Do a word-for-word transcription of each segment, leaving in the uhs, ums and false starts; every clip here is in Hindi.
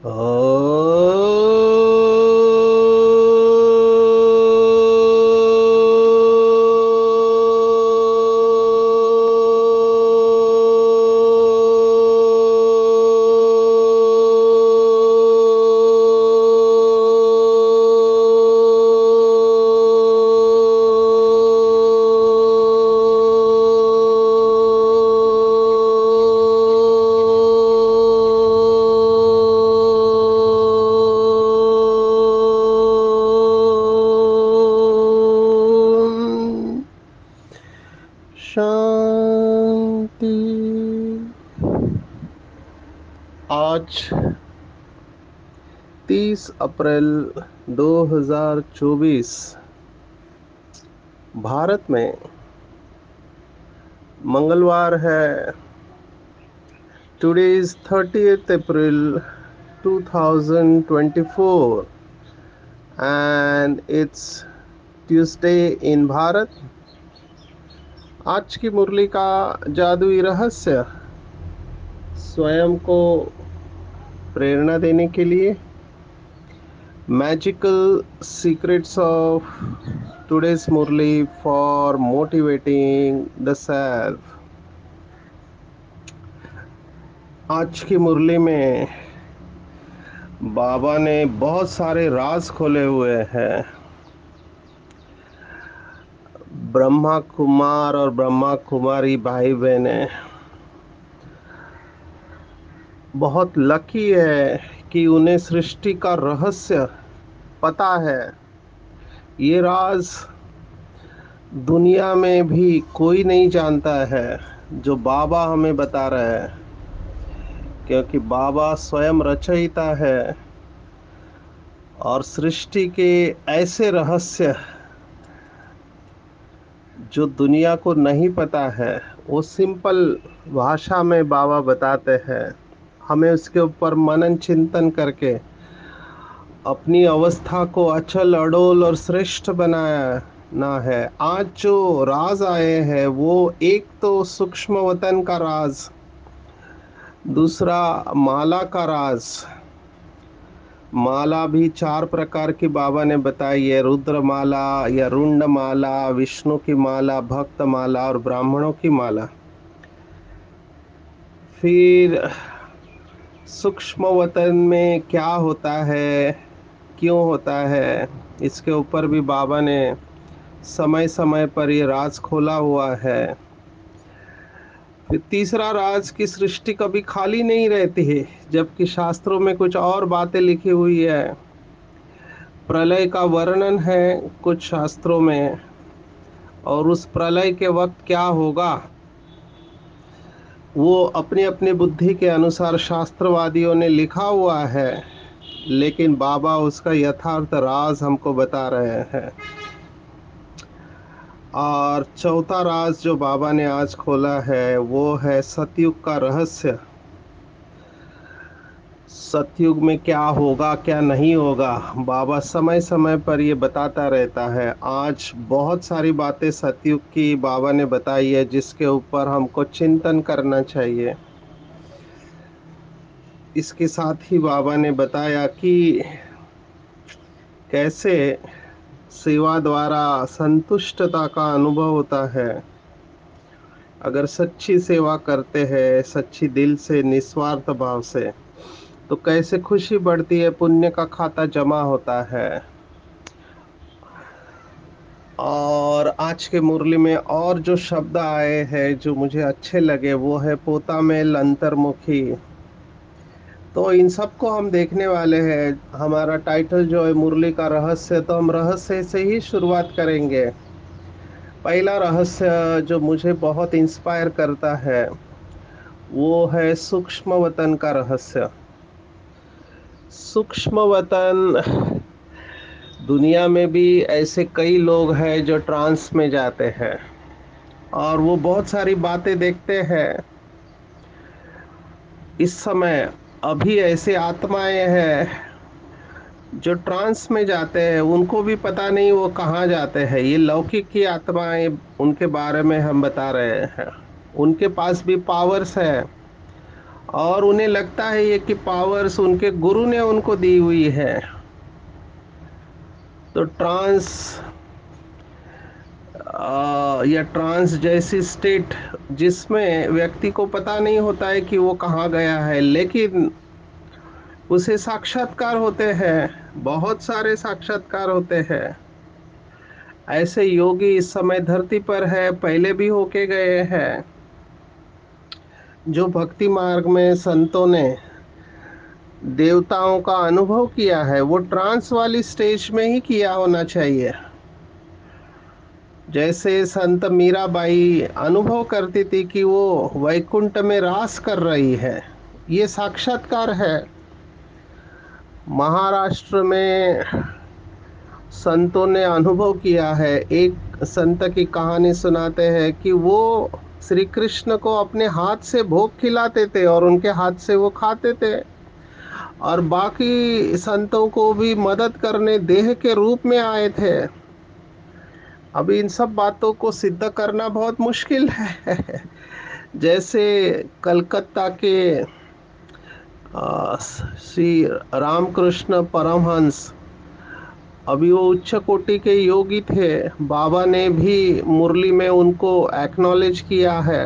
शांति। आज तीस अप्रैल दो हज़ार चौबीस भारत में मंगलवार है। Today is thirtieth April two thousand twenty four and it's Tuesday in Bharat. आज की मुरली का जादुई रहस्य स्वयं को प्रेरणा देने के लिए magical secrets of today's murli for motivating the self. आज की मुरली में बाबा ने बहुत सारे राज खोले हुए हैं। ब्रह्मा कुमार और ब्रह्मा कुमारी भाई बहने बहुत लकी है कि उन्हें सृष्टि का रहस्य पता है। ये राज दुनिया में भी कोई नहीं जानता है जो बाबा हमें बता रहे हैं, क्योंकि बाबा स्वयं रचयिता है और सृष्टि के ऐसे रहस्य जो दुनिया को नहीं पता है वो सिंपल भाषा में बाबा बताते हैं। हमें उसके ऊपर मनन चिंतन करके अपनी अवस्था को अचल अडोल और श्रेष्ठ बनाया ना है। आज जो राज आए हैं वो एक तो सूक्ष्म वतन का राज, दूसरा माला का राज। माला भी चार प्रकार की बाबा ने बताई है, रुद्र माला या रुंड माला, विष्णु की माला, भक्त माला और ब्राह्मणों की माला। फिर सूक्ष्म वतन में क्या होता है, क्यों होता है, इसके ऊपर भी बाबा ने समय समय पर ये राज खोला हुआ है। फिर तीसरा राज की सृष्टि कभी खाली नहीं रहती है, जबकि शास्त्रों में कुछ और बातें लिखी हुई है। प्रलय का वर्णन है कुछ शास्त्रों में, और उस प्रलय के वक्त क्या होगा वो अपनी अपनी बुद्धि के अनुसार शास्त्रवादियों ने लिखा हुआ है, लेकिन बाबा उसका यथार्थ राज हमको बता रहे हैं। और चौथा राज जो बाबा ने आज खोला है वो है सतयुग का रहस्य। सतयुग में क्या होगा क्या नहीं होगा, बाबा समय समय पर ये बताता रहता है। आज बहुत सारी बातें सतयुग की बाबा ने बताई है जिसके ऊपर हमको चिंतन करना चाहिए। इसके साथ ही बाबा ने बताया कि कैसे सेवा द्वारा संतुष्टता का अनुभव होता है। अगर सच्ची सेवा करते हैं सच्ची दिल से निस्वार्थ भाव से तो कैसे खुशी बढ़ती है, पुण्य का खाता जमा होता है। और आज के मुरली में और जो शब्द आए हैं जो मुझे अच्छे लगे वो है पोता मेल अंतर्मुखी। तो इन सबको हम देखने वाले हैं। हमारा टाइटल जो है मुरली का रहस्य, तो हम रहस्य से ही शुरुआत करेंगे। पहला रहस्य जो मुझे बहुत इंस्पायर करता है वो है सूक्ष्म वतन का रहस्य। सूक्ष्म वतन, दुनिया में भी ऐसे कई लोग हैं जो ट्रांस में जाते हैं और वो बहुत सारी बातें देखते हैं। इस समय अभी ऐसे आत्माएं हैं जो ट्रांस में जाते हैं, उनको भी पता नहीं वो कहाँ जाते हैं। ये लौकिक की आत्माएं, उनके बारे में हम बता रहे हैं। उनके पास भी पावर्स है और उन्हें लगता है ये कि पावर्स उनके गुरु ने उनको दी हुई है। तो ट्रांस अ, या ट्रांस जैसी स्टेट जिसमें व्यक्ति को पता नहीं होता है कि वो कहाँ गया है, लेकिन उसे साक्षात्कार होते हैं, बहुत सारे साक्षात्कार होते हैं। ऐसे योगी इस समय धरती पर है, पहले भी होके गए हैं। जो भक्ति मार्ग में संतों ने देवताओं का अनुभव किया है वो ट्रांस वाली स्टेज में ही किया होना चाहिए। जैसे संत मीराबाई अनुभव करती थी कि वो वैकुंठ में रास कर रही है, ये साक्षात्कार है। महाराष्ट्र में संतों ने अनुभव किया है। एक संत की कहानी सुनाते हैं कि वो श्री कृष्ण को अपने हाथ से भोग खिलाते थे और उनके हाथ से वो खाते थे, और बाकी संतों को भी मदद करने देह के रूप में आए थे। अभी इन सब बातों को सिद्ध करना बहुत मुश्किल है। जैसे कलकत्ता के अ, श्री रामकृष्ण परमहंस, अभी वो उच्च कोटि के योगी थे, बाबा ने भी मुरली में उनको एक्नॉलेज किया है।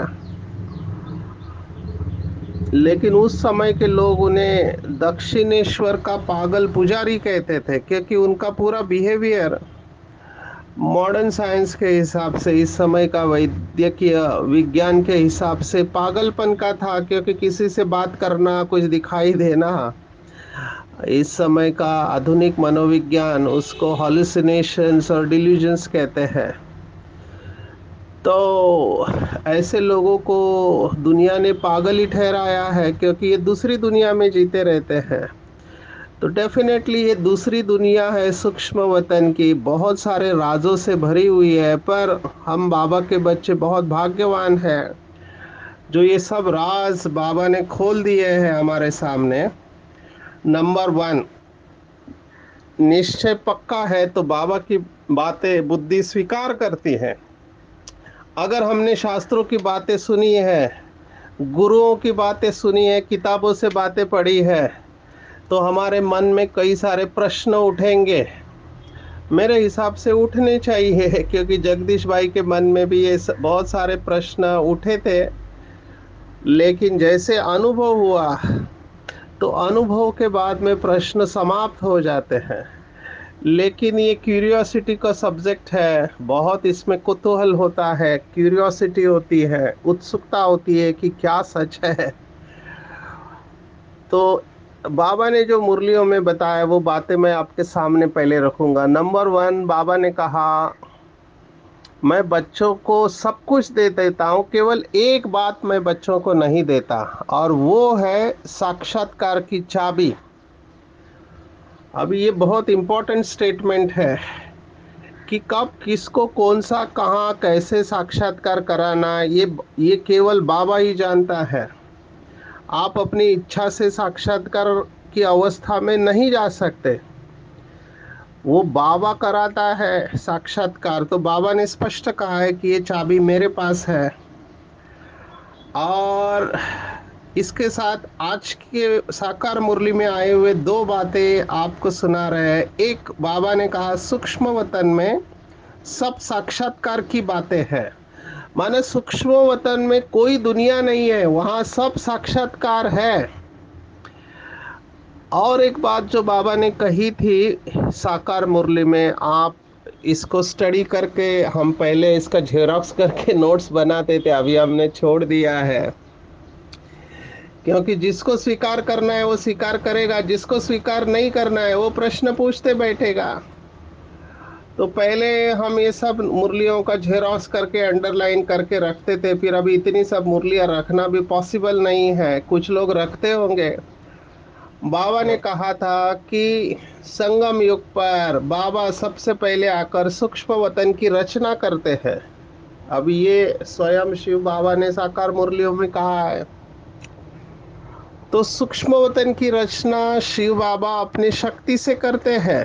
लेकिन उस समय के लोग उन्हें दक्षिणेश्वर का पागल पुजारी कहते थे, क्योंकि उनका पूरा बिहेवियर मॉडर्न साइंस के हिसाब से, इस समय का वैद्यकीय विज्ञान के हिसाब से पागलपन का था, क्योंकि किसी से बात करना, कुछ दिखाई देना, इस समय का आधुनिक मनोविज्ञान उसको हॉल्यूसिनेशंस और डिल्यूजन्स कहते हैं। तो ऐसे लोगों को दुनिया ने पागल ही ठहराया है, क्योंकि ये दूसरी दुनिया में जीते रहते हैं। तो डेफिनेटली ये दूसरी दुनिया है सूक्ष्म वतन की, बहुत सारे राजों से भरी हुई है, पर हम बाबा के बच्चे बहुत भाग्यवान हैं जो ये सब राज बाबा ने खोल दिए हैं हमारे सामने। नंबर वन, निश्चय पक्का है तो बाबा की बातें बुद्धि स्वीकार करती है। अगर हमने शास्त्रों की बातें सुनी है, गुरुओं की बातें सुनी है, किताबों से बातें पढ़ी है, तो हमारे मन में कई सारे प्रश्न उठेंगे। मेरे हिसाब से उठने चाहिए, क्योंकि जगदीश भाई के मन में भी ये बहुत सारे प्रश्न उठे थे। लेकिन जैसे अनुभव हुआ, तो अनुभव के बाद में प्रश्न समाप्त हो जाते हैं। लेकिन ये क्यूरियोसिटी का सब्जेक्ट है, बहुत इसमें कुतूहल होता है, क्यूरियोसिटी होती है, उत्सुकता होती है कि क्या सच है। तो बाबा ने जो मुरलियों में बताया वो बातें मैं आपके सामने पहले रखूंगा। नंबर वन, बाबा ने कहा मैं बच्चों को सब कुछ दे देता हूँ, केवल एक बात मैं बच्चों को नहीं देता, और वो है साक्षात्कार की चाबी। अभी ये बहुत इंपॉर्टेंट स्टेटमेंट है कि कब किसको कौन सा कहाँ कैसे साक्षात्कार कराना, ये ये केवल बाबा ही जानता है। आप अपनी इच्छा से साक्षात्कार की अवस्था में नहीं जा सकते, वो बाबा कराता है साक्षात्कार। तो बाबा ने स्पष्ट कहा है कि ये चाबी मेरे पास है। और इसके साथ आज के साकार मुरली में आए हुए दो बातें आपको सुना रहे हैं। एक, बाबा ने कहा सूक्ष्म वतन में सब साक्षात्कार की बातें हैं, माने सूक्ष्म वतन में कोई दुनिया नहीं है, वहां सब साक्षात्कार है। और एक बात जो बाबा ने कही थी साकार मुरली में, आप इसको स्टडी करके, हम पहले इसका जेरोक्स करके नोट्स बनाते थे, अभी हमने छोड़ दिया है, क्योंकि जिसको स्वीकार करना है वो स्वीकार करेगा, जिसको स्वीकार नहीं करना है वो प्रश्न पूछते बैठेगा। तो पहले हम ये सब मुरलियों का जेरोक्स करके अंडरलाइन करके रखते थे, फिर अभी इतनी सब मुरलियां रखना भी पॉसिबल नहीं है, कुछ लोग रखते होंगे। बाबा ने कहा था कि संगम युग पर बाबा सबसे पहले आकर सूक्ष्म वतन की रचना करते हैं। अब ये स्वयं शिव बाबा ने साकार मुरलियों में कहा है। तो सूक्ष्म वतन की रचना शिव बाबा अपनी शक्ति से करते हैं,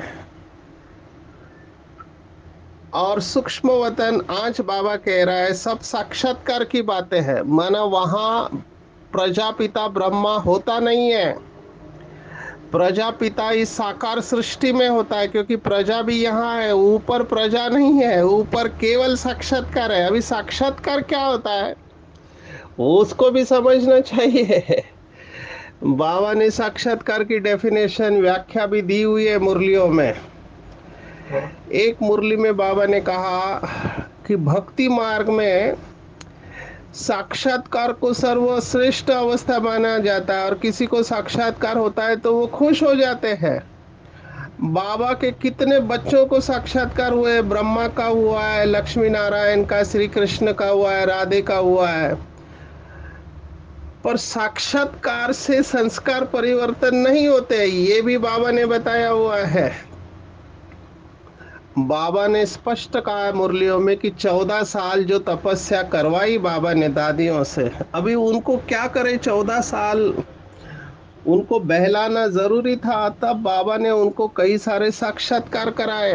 और सूक्ष्म वतन आज बाबा कह रहा है सब साक्षात्कार की बातें हैं, माना वहाँ प्रजापिता ब्रह्मा होता नहीं है। प्रजापिता इस साकार सृष्टि में होता है, क्योंकि प्रजा भी यहाँ है, ऊपर प्रजा नहीं है, ऊपर केवल साक्षात्कार है। अभी साक्षात्कार क्या होता है उसको भी समझना चाहिए। बाबा ने साक्षात्कार की डेफिनेशन व्याख्या भी दी हुई है मुरलियों में। एक मुरली में बाबा ने कहा कि भक्ति मार्ग में साक्षात्कार को सर्वश्रेष्ठ अवस्था माना जाता है, और किसी को साक्षात्कार होता है तो वो खुश हो जाते हैं। बाबा के कितने बच्चों को साक्षात्कार हुए, ब्रह्मा का हुआ है, लक्ष्मी नारायण का, श्री कृष्ण का हुआ है, राधे का हुआ है, पर साक्षात्कार से संस्कार परिवर्तन नहीं होते, ये भी बाबा ने बताया हुआ है। बाबा ने स्पष्ट कहा मुरलियों में कि चौदह साल जो तपस्या करवाई बाबा ने दादियों से, अभी उनको क्या करे, चौदह साल उनको बहलाना जरूरी था, तब बाबा ने उनको कई सारे साक्षात्कार कराए।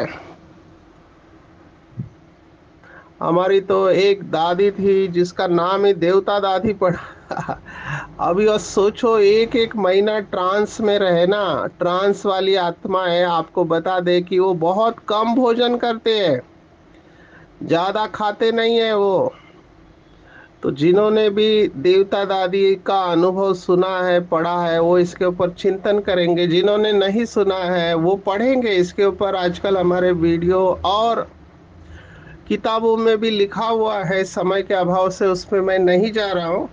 हमारी तो एक दादी थी जिसका नाम ही देवता दादी पड़ा। अभी और सोचो, एक एक महीना ट्रांस में रहे ना, ट्रांस वाली आत्मा है, आपको बता दे कि वो बहुत कम भोजन करते हैं, ज्यादा खाते नहीं है वो। तो जिन्होंने भी देवता दादी का अनुभव सुना है, पढ़ा है, वो इसके ऊपर चिंतन करेंगे। जिन्होंने नहीं सुना है वो पढ़ेंगे इसके ऊपर। आजकल हमारे वीडियो और किताबों में भी लिखा हुआ है, समय के अभाव से उसमें मैं नहीं जा रहा हूं।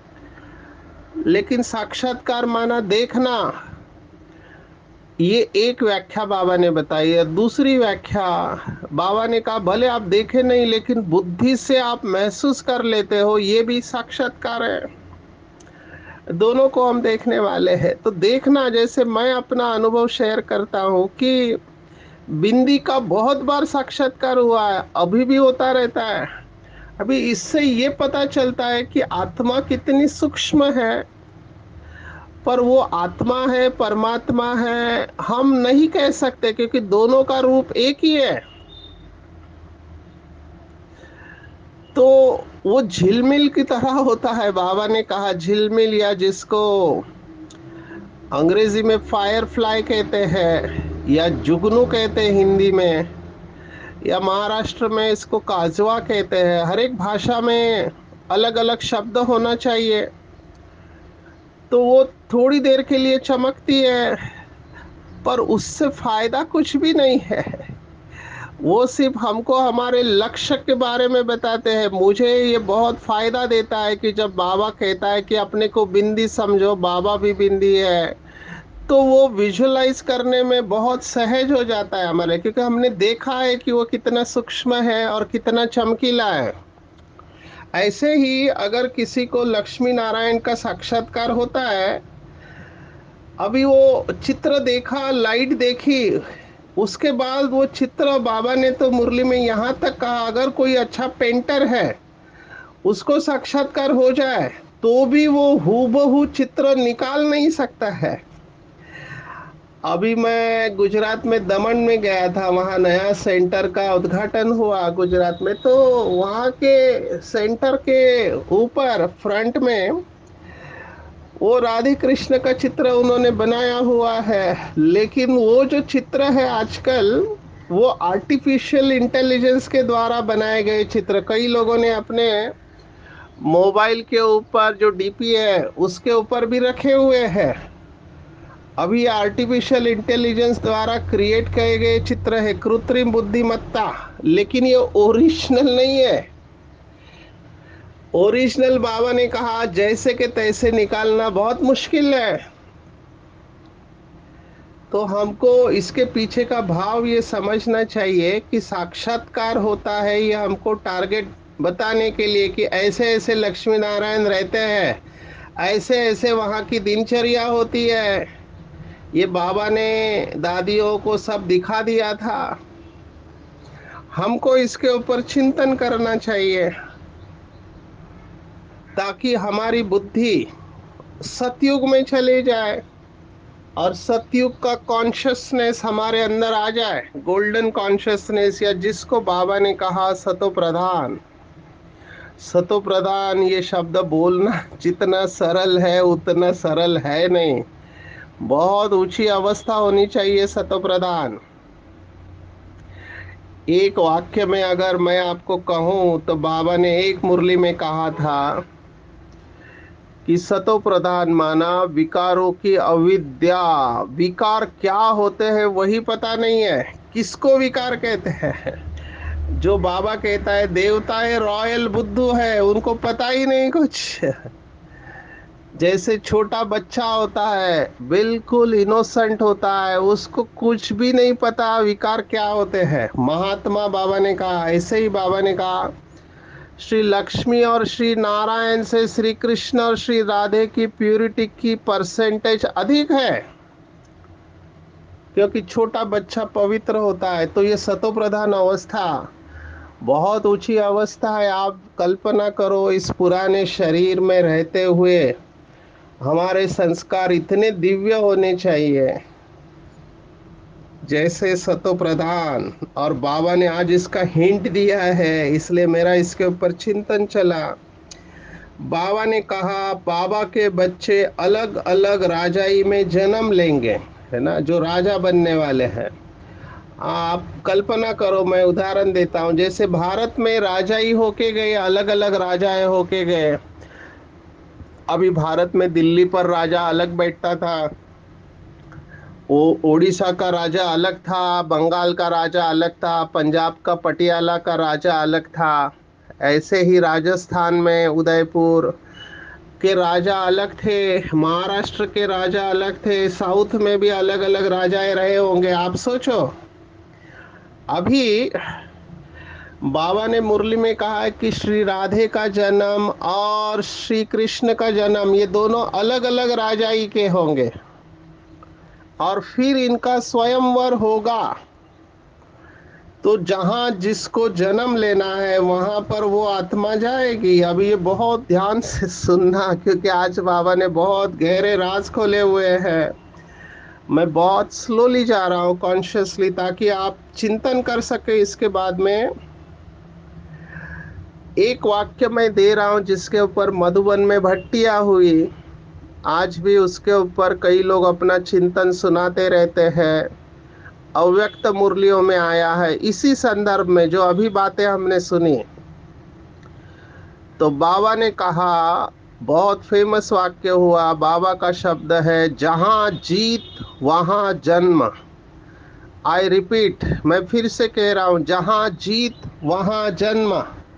लेकिन साक्षात्कार माना देखना, ये एक व्याख्या बाबा ने बताई है। दूसरी व्याख्या बाबा ने कहा भले आप देखे नहीं, लेकिन बुद्धि से आप महसूस कर लेते हो, ये भी साक्षात्कार है। दोनों को हम देखने वाले हैं। तो देखना, जैसे मैं अपना अनुभव शेयर करता हूँ कि बिंदी का बहुत बार साक्षात्कार हुआ है, अभी भी होता रहता है। अभी इससे ये पता चलता है कि आत्मा कितनी सूक्ष्म है, पर वो आत्मा है परमात्मा है हम नहीं कह सकते, क्योंकि दोनों का रूप एक ही है। तो वो झिलमिल की तरह होता है। बाबा ने कहा झिलमिल, या जिसको अंग्रेजी में फायर फ्लाई कहते हैं, या जुगनू कहते हैं हिंदी में, या महाराष्ट्र में इसको काजवा कहते हैं। हर एक भाषा में अलग अलग शब्द होना चाहिए। तो वो थोड़ी देर के लिए चमकती है, पर उससे फायदा कुछ भी नहीं है। वो सिर्फ हमको हमारे लक्ष्य के बारे में बताते हैं। मुझे ये बहुत फायदा देता है कि जब बाबा कहता है कि अपने को बिंदी समझो, बाबा भी बिंदी है, तो वो विजुअलाइज करने में बहुत सहज हो जाता है हमारे, क्योंकि हमने देखा है कि वो कितना सूक्ष्म है और कितना चमकीला है। ऐसे ही अगर किसी को लक्ष्मी नारायण का साक्षात्कार होता है, अभी वो चित्र देखा, लाइट देखी, उसके बाद वो चित्र, बाबा ने तो मुरली में यहाँ तक कहा अगर कोई अच्छा पेंटर है उसको साक्षात्कार हो जाए तो भी वो हूबहू चित्र निकाल नहीं सकता है। अभी मैं गुजरात में दमन में गया था, वहाँ नया सेंटर का उद्घाटन हुआ गुजरात में। तो वहाँ के सेंटर के ऊपर फ्रंट में वो राधे कृष्ण का चित्र उन्होंने बनाया हुआ है। लेकिन वो जो चित्र है आजकल, वो आर्टिफिशियल इंटेलिजेंस के द्वारा बनाए गए चित्र। कई लोगों ने अपने मोबाइल के ऊपर जो डीपी है उसके ऊपर भी रखे हुए हैं। अभी आर्टिफिशियल इंटेलिजेंस द्वारा क्रिएट किए गए चित्र है, कृत्रिम बुद्धिमत्ता, लेकिन ये ओरिजिनल नहीं है। ओरिजिनल बाबा ने कहा जैसे के तैसे निकालना बहुत मुश्किल है। तो हमको इसके पीछे का भाव ये समझना चाहिए कि साक्षात्कार होता है ये हमको टारगेट बताने के लिए कि ऐसे ऐसे लक्ष्मी नारायण रहते हैं, ऐसे ऐसे वहाँ की दिनचर्या होती है। ये बाबा ने दादियों को सब दिखा दिया था। हमको इसके ऊपर चिंतन करना चाहिए ताकि हमारी बुद्धि सतयुग में चले जाए और सतयुग का कॉन्शियसनेस हमारे अंदर आ जाए, गोल्डन कॉन्शियसनेस, या जिसको बाबा ने कहा सतो प्रधान। सतो प्रधान ये शब्द बोलना जितना सरल है उतना सरल है नहीं। बहुत ऊंची अवस्था होनी चाहिए सतो प्रधान। एक वाक्य में अगर मैं आपको कहूं तो बाबा ने एक मुरली में कहा था कि सतो प्रधान माना विकारों की अविद्या। विकार क्या होते हैं वही पता नहीं है, किसको विकार कहते हैं। जो बाबा कहता है देवता है, रॉयल बुद्धू है, उनको पता ही नहीं कुछ। जैसे छोटा बच्चा होता है, बिल्कुल इनोसेंट होता है, उसको कुछ भी नहीं पता विकार क्या होते हैं। महात्मा बाबा ने कहा, ऐसे ही बाबा ने कहा श्री लक्ष्मी और श्री नारायण से श्री कृष्ण और श्री राधे की प्यूरिटी की परसेंटेज अधिक है, क्योंकि छोटा बच्चा पवित्र होता है। तो ये सतो प्रधान अवस्था बहुत ऊंची अवस्था है। आप कल्पना करो, इस पुराने शरीर में रहते हुए हमारे संस्कार इतने दिव्य होने चाहिए जैसे सतो प्रधान। और बाबा ने आज इसका हिंट दिया है, इसलिए मेरा इसके ऊपर चिंतन चला। बाबा ने कहा बाबा के बच्चे अलग अलग राजाई में जन्म लेंगे, है ना, जो राजा बनने वाले हैं। आप कल्पना करो, मैं उदाहरण देता हूँ। जैसे भारत में राजाई होके गए, अलग अलग राजाएं होके गए। अभी भारत में दिल्ली पर राजा अलग बैठता था, वो उड़ीसा का राजा अलग था, बंगाल का राजा अलग था, पंजाब का पटियाला का राजा अलग था। ऐसे ही राजस्थान में उदयपुर के राजा अलग थे, महाराष्ट्र के राजा अलग थे, साउथ में भी अलग अलग राजाएं रहे होंगे। आप सोचो, अभी बाबा ने मुरली में कहा है कि श्री राधे का जन्म और श्री कृष्ण का जन्म ये दोनों अलग अलग राजाई के होंगे, और फिर इनका स्वयंवर होगा। तो जहां जिसको जन्म लेना है वहां पर वो आत्मा जाएगी। अभी ये बहुत ध्यान से सुनना, क्योंकि आज बाबा ने बहुत गहरे राज खोले हुए हैं। मैं बहुत स्लोली जा रहा हूँ कॉन्शियसली, ताकि आप चिंतन कर सके। इसके बाद में एक वाक्य मैं दे रहा हूँ जिसके ऊपर मधुबन में भट्टियां हुई, आज भी उसके ऊपर कई लोग अपना चिंतन सुनाते रहते हैं। अव्यक्त मुरलियों में आया है इसी संदर्भ में जो अभी बातें हमने सुनी। तो बाबा ने कहा, बहुत फेमस वाक्य हुआ, बाबा का शब्द है, जहां जीत वहां जन्म। आई रिपीट, मैं फिर से कह रहा हूं, जहां जीत वहां जन्म।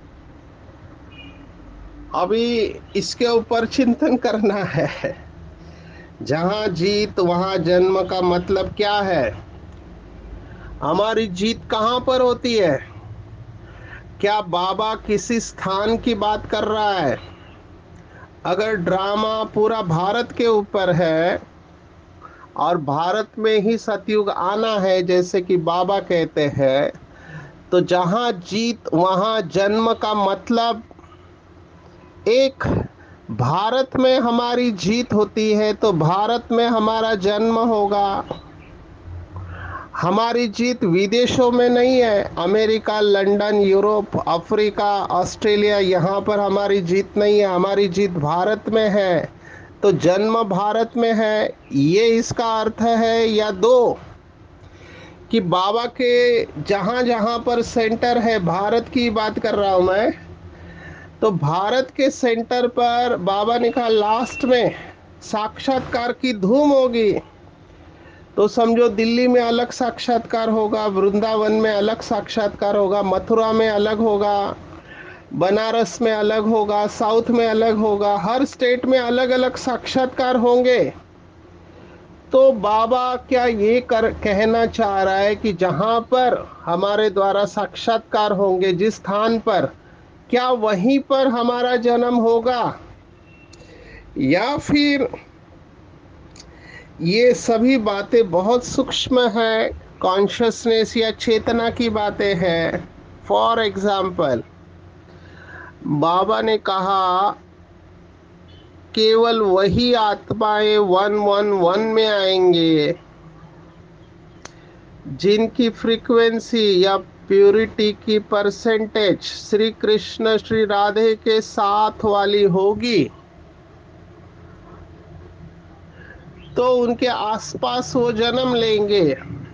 अभी इसके ऊपर चिंतन करना है। जहां जीत वहां जन्म का मतलब क्या है? हमारी जीत कहां पर होती है? क्या बाबा किसी स्थान की बात कर रहा है? अगर ड्रामा पूरा भारत के ऊपर है और भारत में ही सतयुग आना है जैसे कि बाबा कहते हैं, तो जहां जीत वहां जन्म का मतलब एक भारत में हमारी जीत होती है तो भारत में हमारा जन्म होगा। हमारी जीत विदेशों में नहीं है, America, London, Europe, Africa, Australia, यहाँ पर हमारी जीत नहीं है। हमारी जीत भारत में है, तो जन्म भारत में है। ये इसका अर्थ है। या दो, कि बाबा के जहाँ जहाँ पर सेंटर है, भारत की बात कर रहा हूँ मैं, तो भारत के सेंटर पर बाबा ने कहा लास्ट में साक्षात्कार की धूम होगी। तो समझो दिल्ली में अलग साक्षात्कार होगा, वृंदावन में अलग साक्षात्कार होगा, मथुरा में अलग होगा, बनारस में अलग होगा, साउथ में अलग होगा, हर स्टेट में अलग अलग साक्षात्कार होंगे। तो बाबा क्या ये कर कहना चाह रहा है कि जहां पर हमारे द्वारा साक्षात्कार होंगे, जिस स्थान पर, क्या वहीं पर हमारा जन्म होगा? या फिर ये सभी बातें बहुत सूक्ष्म है, कॉन्शियसनेस या चेतना की बातें हैं। फॉर एग्जाम्पल, बाबा ने कहा केवल वही आत्माएं वन वन वन में आएंगे जिनकी फ्रीक्वेंसी या प्यूरिटी की परसेंटेज श्री कृष्ण श्री राधे के साथ वाली होगी तो उनके आसपास वो जन्म लेंगे।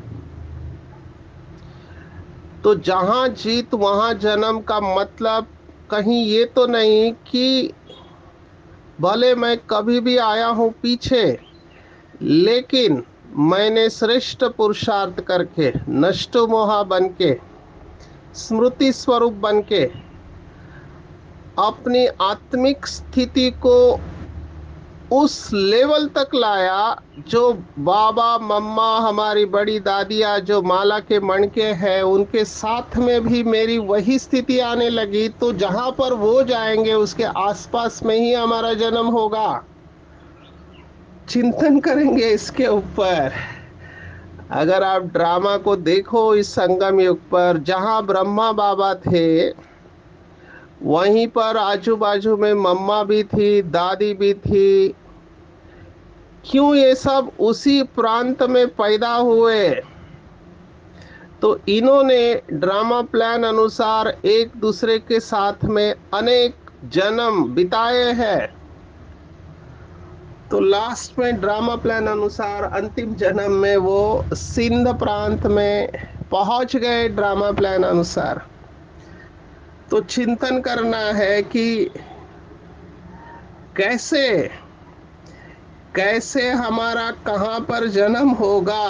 तो जहां जीत वहां जन्म का मतलब कहीं ये तो नहीं कि भले मैं कभी भी आया हूं पीछे, लेकिन मैंने श्रेष्ठ पुरुषार्थ करके नष्टो मोहा बन के स्मृति स्वरूप बन के अपनी आत्मिक स्थिति को उस लेवल तक लाया जो बाबा मम्मा हमारी बड़ी दादियाँ जो माला के मणके हैं उनके साथ में भी मेरी वही स्थिति आने लगी। तो जहां पर वो जाएंगे उसके आसपास में ही हमारा जन्म होगा। चिंतन करेंगे इसके ऊपर। अगर आप ड्रामा को देखो इस संगम युग पर, जहां ब्रह्मा बाबा थे वहीं पर आजू बाजू में मम्मा भी थी, दादी भी थी। क्यों ये सब उसी प्रांत में पैदा हुए? तो इन्होंने ड्रामा प्लान अनुसार एक दूसरे के साथ में अनेक जन्म बिताए हैं। तो लास्ट में ड्रामा प्लान अनुसार अंतिम जन्म में वो सिंध प्रांत में पहुंच गए ड्रामा प्लान अनुसार। तो चिंतन करना है कि कैसे कैसे हमारा कहां पर जन्म होगा।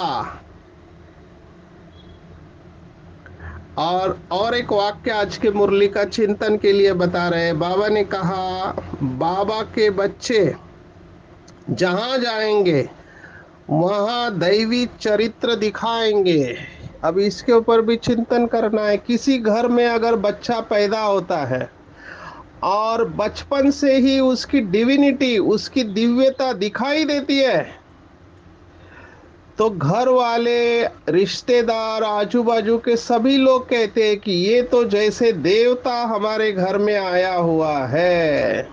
और और एक वाक्य आज के मुरली का चिंतन के लिए बता रहे हैं। बाबा ने कहा बाबा के बच्चे जहां जाएंगे वहां दैवी चरित्र दिखाएंगे। अब इसके ऊपर भी चिंतन करना है। किसी घर में अगर बच्चा पैदा होता है और बचपन से ही उसकी डिविनिटी उसकी दिव्यता दिखाई देती है तो घर वाले, रिश्तेदार, आजू बाजू के सभी लोग कहते हैं कि ये तो जैसे देवता हमारे घर में आया हुआ है।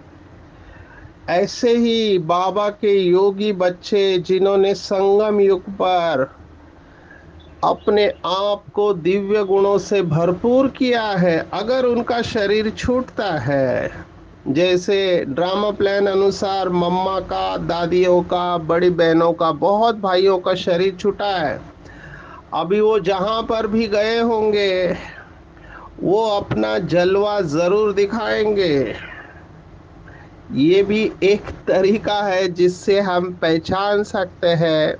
ऐसे ही बाबा के योगी बच्चे जिन्होंने संगम युग पर अपने आप को दिव्य गुणों से भरपूर किया है, अगर उनका शरीर छूटता है, जैसे ड्रामा प्लान अनुसार मम्मा का, दादियों का, बड़ी बहनों का, बहुत भाइयों का शरीर छूटा है, अभी वो जहां पर भी गए होंगे वो अपना जलवा जरूर दिखाएंगे। ये भी एक तरीका है जिससे हम पहचान सकते हैं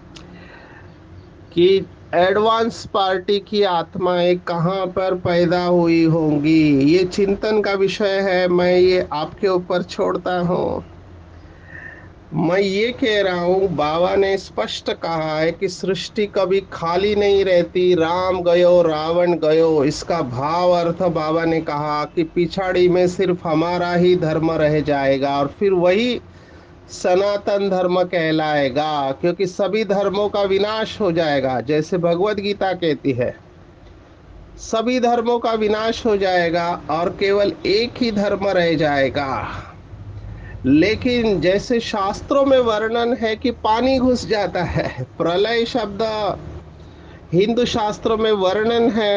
कि एडवांस पार्टी की आत्माएं कहाँ पर पैदा हुई होंगी। ये चिंतन का विषय है, मैं ये आपके ऊपर छोड़ता हूँ। मैं ये कह रहा हूँ बाबा ने स्पष्ट कहा है कि सृष्टि कभी खाली नहीं रहती। राम गयो रावण गयो, इसका भाव अर्थ बाबा ने कहा कि पिछाड़ी में सिर्फ हमारा ही धर्म रह जाएगा और फिर वही सनातन धर्म कहलाएगा, क्योंकि सभी धर्मों का विनाश हो जाएगा। जैसे भगवत गीता कहती है सभी धर्मों का विनाश हो जाएगा और केवल एक ही धर्म रह जाएगा। लेकिन जैसे शास्त्रों में वर्णन है कि पानी घुस जाता है, प्रलय शब्द हिंदू शास्त्रों में वर्णन है,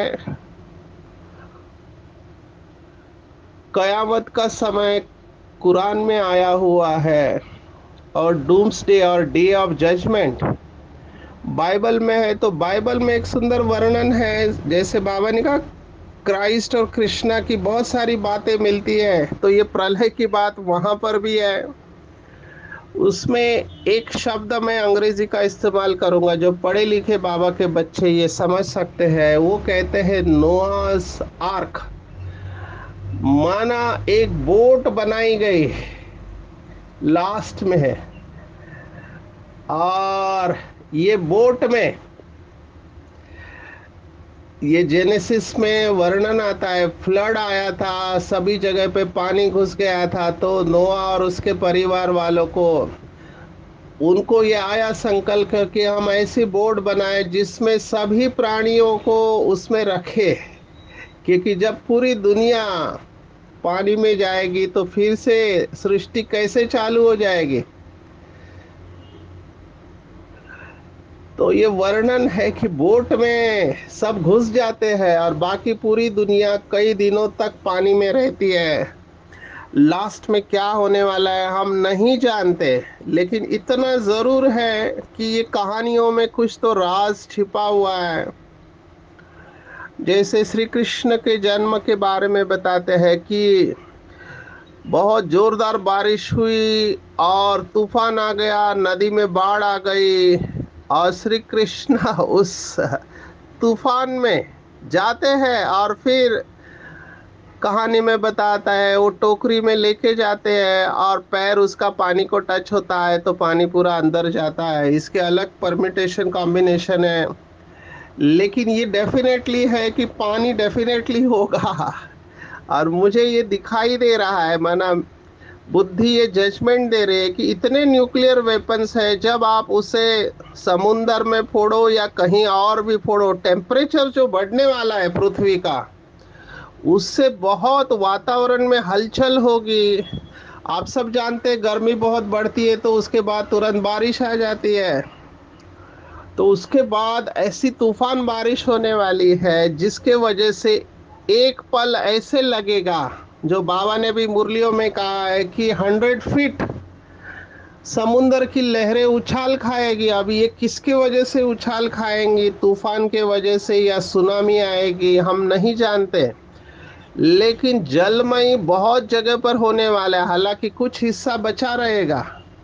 कयामत का समय कुरान में आया हुआ है, और डूम्सडे और डे ऑफ जजमेंट बाइबल में है। तो बाइबल में एक सुंदर वर्णन है, जैसे बाबा ने कहा क्राइस्ट और कृष्णा की बहुत सारी बातें मिलती है, तो ये प्रलय की बात वहां पर भी है। उसमें एक शब्द मैं अंग्रेजी का इस्तेमाल करूंगा जो पढ़े लिखे बाबा के बच्चे ये समझ सकते हैं। वो कहते हैं नोआस आर्क। माना एक बोट बनाई गई, लास्ट में है, और ये बोट में ये जेनेसिस में वर्णन आता है, फ्लड आया था, सभी जगह पे पानी घुस गया था। तो नोआ और उसके परिवार वालों को उनको ये आया संकल्प कि हम ऐसी बोट बनाए जिसमें सभी प्राणियों को उसमें रखे, क्योंकि जब पूरी दुनिया पानी में जाएगी तो फिर से सृष्टि कैसे चालू हो जाएगी। तो ये वर्णन है कि बोट में सब घुस जाते हैं और बाकी पूरी दुनिया कई दिनों तक पानी में रहती है। लास्ट में क्या होने वाला है हम नहीं जानते, लेकिन इतना जरूर है कि ये कहानियों में कुछ तो राज छिपा हुआ है। जैसे श्री कृष्ण के जन्म के बारे में बताते हैं कि बहुत जोरदार बारिश हुई और तूफान आ गया, नदी में बाढ़ आ गई, और श्री कृष्ण उस तूफान में जाते हैं और फिर कहानी में बताता है वो टोकरी में लेके जाते हैं और पैर उसका पानी को टच होता है तो पानी पूरा अंदर जाता है। इसके अलग परमिटेशन कॉम्बिनेशन है, लेकिन ये डेफिनेटली है कि पानी डेफिनेटली होगा। और मुझे ये दिखाई दे रहा है, माना बुद्धि ये जजमेंट दे रही है कि इतने न्यूक्लियर वेपन्स है, जब आप उसे समुंदर में फोड़ो या कहीं और भी फोड़ो, टेम्परेचर जो बढ़ने वाला है पृथ्वी का, उससे बहुत वातावरण में हलचल होगी। आप सब जानते हैं गर्मी बहुत बढ़ती है तो उसके बाद तुरंत बारिश आ जाती है, तो उसके बाद ऐसी तूफान बारिश होने वाली है जिसके वजह से एक पल ऐसे लगेगा, जो बाबा ने भी मुरलियों में कहा है कि हंड्रेड फीट समुंदर की लहरें उछाल खाएगी। अब ये किसके वजह से उछाल खाएंगी, तूफान के वजह से या सुनामी आएगी, हम नहीं जानते। लेकिन जलमय बहुत जगह पर होने वाला है, हालांकि कुछ हिस्सा बचा रहेगा।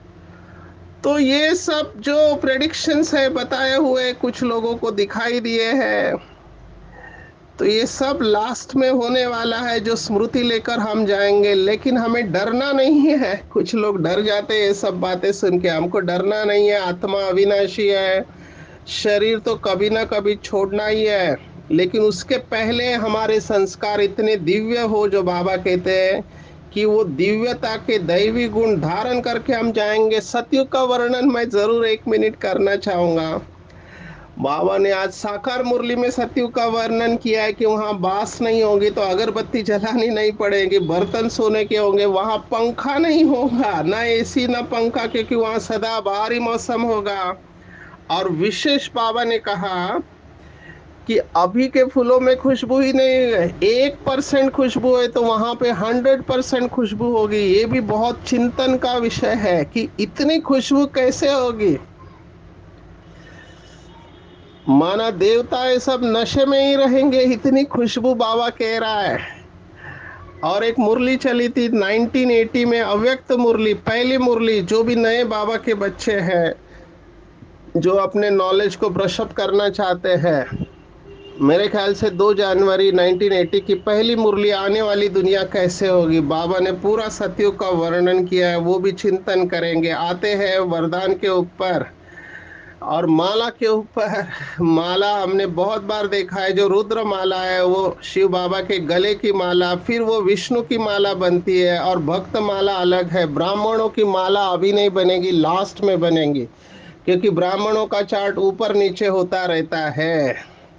तो ये सब जो प्रेडिक्शंस है बताए हुए कुछ लोगों को दिखाई दिए हैं, तो ये सब लास्ट में होने वाला है, जो स्मृति लेकर हम जाएंगे। लेकिन हमें डरना नहीं है। कुछ लोग डर जाते हैं ये सब बातें सुन के, हमको डरना नहीं है। आत्मा अविनाशी है, शरीर तो कभी ना कभी छोड़ना ही है, लेकिन उसके पहले हमारे संस्कार इतने दिव्य हो, जो बाबा कहते हैं कि वो दिव्यता के दैवी गुण धारण करके हम जाएंगे। सतयुग का वर्णन मैं जरूर एक मिनट करना चाहूंगा। बाबा ने आज साकार मुरली में सतयुग का वर्णन किया है कि वहां बांस नहीं होगी तो अगरबत्ती जलानी नहीं पड़ेगी, बर्तन सोने के होंगे, वहां पंखा नहीं होगा, ना एसी ना पंखा, क्योंकि वहां सदा बाहरी मौसम होगा। और विशेष बाबा ने कहा कि अभी के फूलों में खुशबू ही नहीं है, एक परसेंट खुशबू है तो वहां पे हंड्रेड परसेंट खुशबू होगी। ये भी बहुत चिंतन का विषय है कि इतनी खुशबू कैसे होगी। माना देवता ये सब नशे में ही रहेंगे, इतनी खुशबू बाबा कह रहा है। और एक मुरली चली थी नाइनटीन एटी में, अव्यक्त मुरली, पहली मुरली। जो भी नए बाबा के बच्चे हैं, जो अपने नॉलेज को ब्रशअप करना चाहते हैं, मेरे ख्याल से दो जनवरी नाइनटीन एटी की पहली मुरली आने वाली दुनिया कैसे होगी, बाबा ने पूरा सतयुग का वर्णन किया है, वो भी चिंतन करेंगे। आते हैं वरदान के ऊपर और माला के ऊपर। माला हमने बहुत बार देखा है, जो रुद्र माला है वो शिव बाबा के गले की माला, फिर वो विष्णु की माला बनती है, और भक्त माला अलग है। ब्राह्मणों की माला अभी नहीं बनेगी, लास्ट में बनेगी, क्योंकि ब्राह्मणों का चार्ट ऊपर नीचे होता रहता है।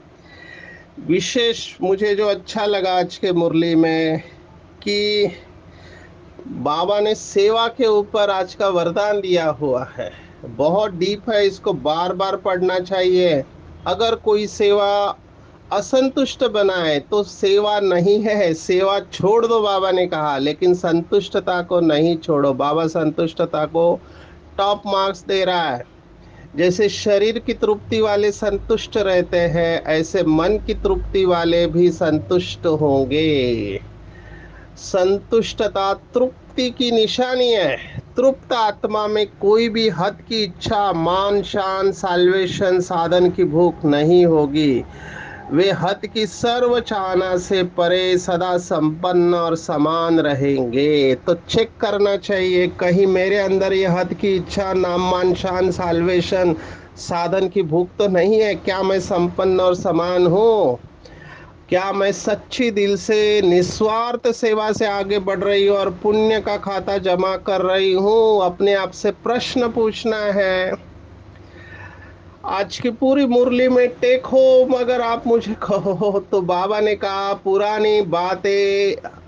विशेष मुझे जो अच्छा लगा आज के मुरली में कि बाबा ने सेवा के ऊपर आज का वरदान दिया हुआ है, बहुत डीप है, इसको बार बार पढ़ना चाहिए। अगर कोई सेवा असंतुष्ट बनाए तो सेवा नहीं है, सेवा छोड़ दो बाबा ने कहा, लेकिन संतुष्टता को नहीं छोड़ो। बाबा संतुष्टता को टॉप मार्क्स दे रहा है। जैसे शरीर की तृप्ति वाले संतुष्ट रहते हैं, ऐसे मन की तृप्ति वाले भी संतुष्ट होंगे। संतुष्टता तृप्ति की निशानी है। तृप्त आत्मा में कोई भी हद की इच्छा, मान शान, साल्वेशन, साधन की भूख नहीं होगी। वे हद की सर्व चाहना से परे सदा संपन्न और समान रहेंगे। तो चेक करना चाहिए, कहीं मेरे अंदर ये हद की इच्छा, नाम मान शान, साल्वेशन, साधन की भूख तो नहीं है? क्या मैं संपन्न और समान हूँ? क्या मैं सच्ची दिल से निस्वार्थ सेवा से आगे बढ़ रही हूँ और पुण्य का खाता जमा कर रही हूँ? अपने आप से प्रश्न पूछना है। आज की पूरी मुरली में टेक होम अगर आप मुझे कहो तो बाबा ने कहा पुरानी बातें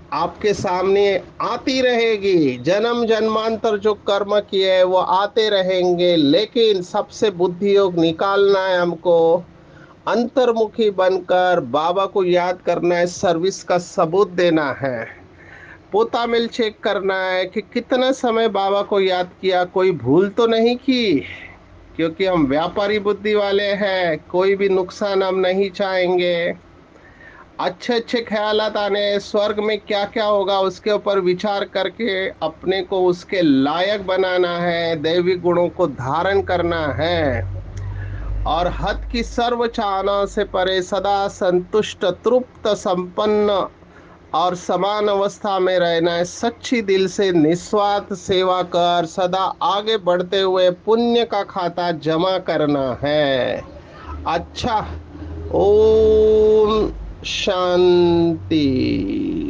आपके सामने आती रहेगी। जन्म जन्मांतर जो कर्म किए हैं वो आते रहेंगे, लेकिन सबसे बुद्धि योग निकालना है हमको। अंतर्मुखी बनकर बाबा को याद करना है, सर्विस का सबूत देना है। पोता मिल चेक करना है कि कितना समय बाबा को याद किया, कोई भूल तो नहीं की। क्योंकि हम व्यापारी बुद्धि वाले हैं, कोई भी नुकसान हम नहीं चाहेंगे। अच्छे अच्छे ख्यालात आने, स्वर्ग में क्या क्या होगा उसके ऊपर विचार करके अपने को उसके लायक बनाना है, दैवी गुणों को धारण करना है। और हद की सर्व चाहना से परे सदा संतुष्ट तृप्त संपन्न और समान अवस्था में रहना है। सच्ची दिल से निस्वार्थ सेवा कर सदा आगे बढ़ते हुए पुण्य का खाता जमा करना है। अच्छा, ओम शांति।